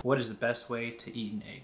What is the best way to eat an egg?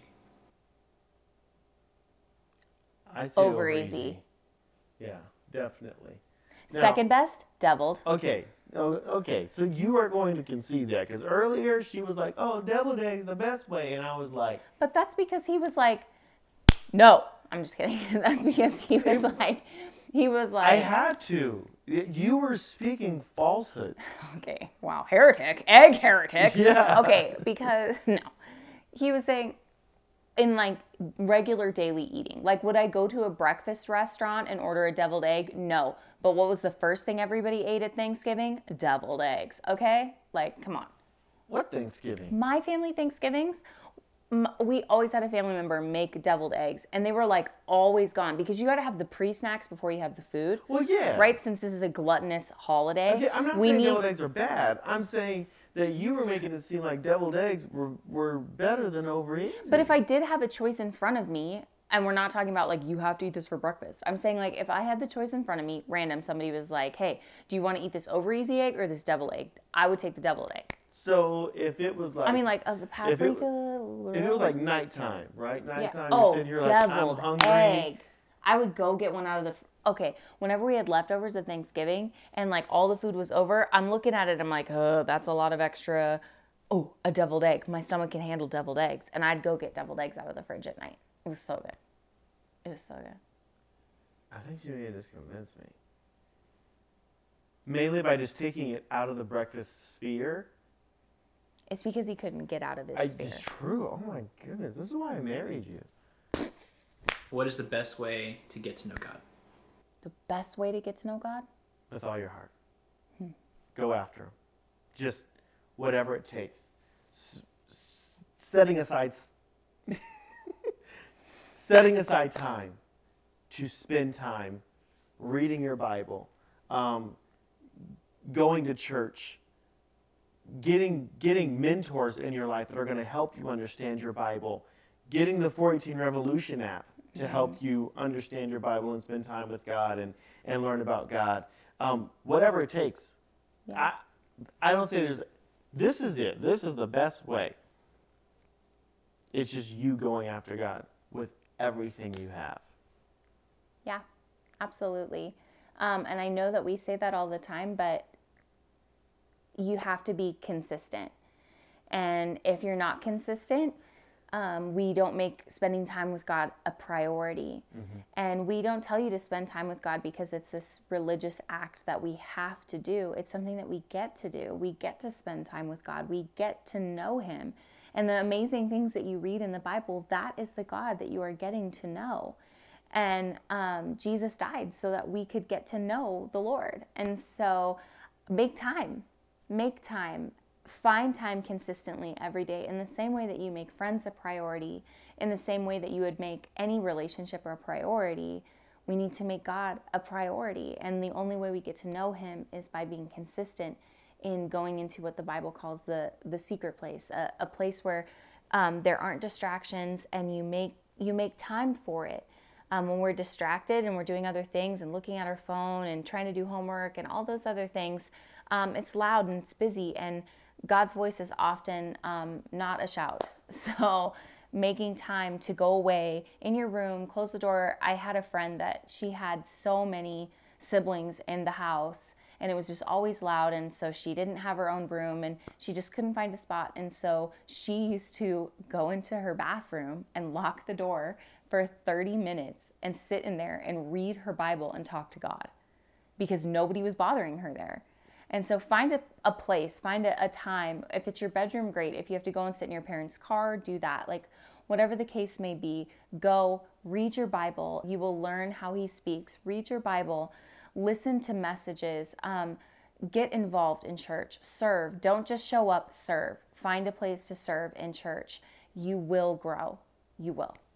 I'd say Over over easy. easy. Yeah, definitely. Now, Second best, deviled. Okay. Okay. So you are going to concede that because earlier she was like, "Oh, deviled eggs the best way," and I was like, But that's because he was like, no. I'm just kidding. That's because he was like, "I had to." You were speaking falsehood. okay, wow, heretic, egg heretic. Yeah. Okay, because, no. He was saying, in like regular daily eating, like would I go to a breakfast restaurant and order a deviled egg? No. But what was the first thing everybody ate at Thanksgiving? Deviled eggs. Okay? Like, come on. What Thanksgiving? My family Thanksgivings, we always had a family member make deviled eggs, and they were like always gone because you got to have the pre-snacks before you have the food. Well, yeah. Right? Since this is a gluttonous holiday. Okay, I'm not saying deviled eggs are bad. I'm saying that you were making it seem like deviled eggs were better than over easy. But if I did have a choice in front of me, and we're not talking about like you have to eat this for breakfast. I'm saying like if I had the choice in front of me, random, somebody was like, hey, do you want to eat this over easy egg or this deviled egg? I would take the deviled egg. So if it was like, I mean, like of the paprika. if it was like nighttime, right? Nighttime, Yeah. you're Oh, sitting here like, I'm deviled hungry. egg. I would go get one out of the. Okay, whenever we had leftovers at Thanksgiving and like all the food was over, I'm looking at it. I'm like, oh, that's a lot of extra. Oh, a deviled egg. My stomach can handle deviled eggs, and I'd go get deviled eggs out of the fridge at night. It was so good. It was so good. I think you may just convince me. Mainly by just taking it out of the breakfast sphere. It's because he couldn't get out of his sphere. It's true. Oh my goodness. This is why I married you. What is the best way to get to know God? The best way to get to know God? With all your heart. Go after him. Just whatever it takes. Setting aside time to spend time reading your Bible, going to church, getting mentors in your life that are going to help you understand your Bible, getting the 418 Revolution app to help you understand your Bible and spend time with God and learn about God. Whatever it takes. Yeah. I don't say this is it. This is the best way. It's just you going after God with everything you have. Yeah, absolutely. And I know that we say that all the time, but you have to be consistent. And if you're not consistent, we don't make spending time with God a priority. Mm-hmm. And we don't tell you to spend time with God because it's this religious act that we have to do. It's something that we get to do. We get to spend time with God. We get to know him. And the amazing things that you read in the Bible, that is the God that you are getting to know. And Jesus died so that we could get to know the Lord. And so make time. Find time consistently every day in the same way that you make friends a priority, in the same way that you would make any relationship a priority. We need to make God a priority. And the only way we get to know him is by being consistent in going into what the Bible calls the secret place, a place where there aren't distractions and you make time for it. When we're distracted and we're doing other things and looking at our phone and trying to do homework and all those other things, it's loud and it's busy, and God's voice is often not a shout. So making time to go away in your room, close the door. I had a friend that she had so many siblings in the house, and it was just always loud, and so she didn't have her own room, and she just couldn't find a spot. And so she used to go into her bathroom and lock the door for 30 minutes and sit in there and read her Bible and talk to God because nobody was bothering her there. And so find a place, find a time. If it's your bedroom, great. If you have to go and sit in your parents' car, do that. Like whatever the case may be, go read your Bible. You will learn how he speaks. Read your Bible. Listen to messages. Get involved in church. Serve. Don't just show up, serve. Find a place to serve in church. You will grow. You will.